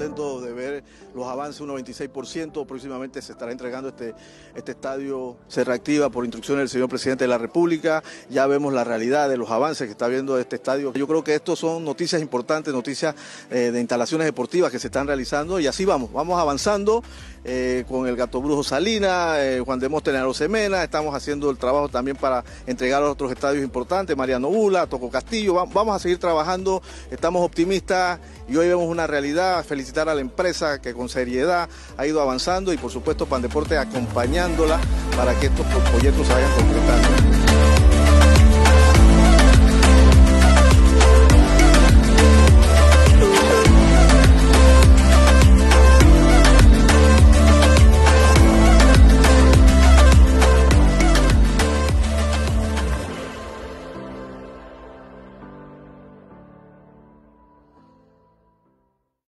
contento de ver los avances, un 96%, próximamente se estará entregando este estadio, se reactiva por instrucciones del señor presidente de la República, ya vemos la realidad de los avances que está viendo este estadio. Yo creo que estos son noticias importantes, noticias de instalaciones deportivas que se están realizando y así vamos avanzando con el Gato Brujo Salinas, Juan Demóstenes Arosemena, estamos haciendo el trabajo también para entregar a otros estadios importantes, Mariano Bula, Toco Castillo, vamos a seguir trabajando, estamos optimistas y hoy vemos una realidad. Felicitar a la empresa que con seriedad ha ido avanzando y por supuesto Pandeportes acompañándola para que estos proyectos se vayan concretando.